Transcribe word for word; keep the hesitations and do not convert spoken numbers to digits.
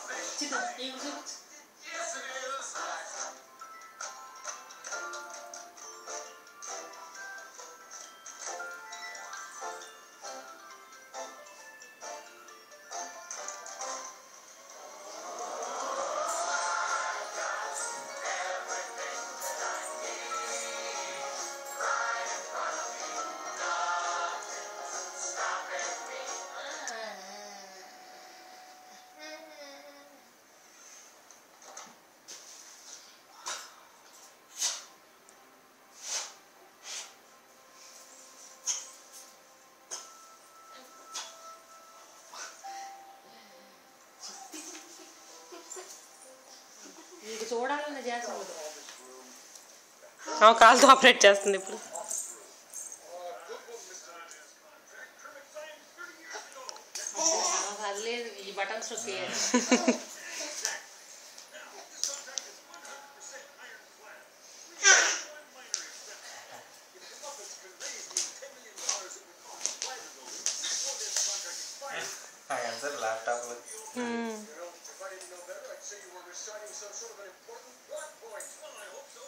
చూడాలని చేస్తుంది కాల్తో ఆపరేట్ చేస్తుంది ఇప్పుడు లేదు ఈ బటన్స్ నొక్కేయాలి laptop Hmm. If I didn't know better, I'd say you were reciting some sort of an important plot point. Well, I hope so.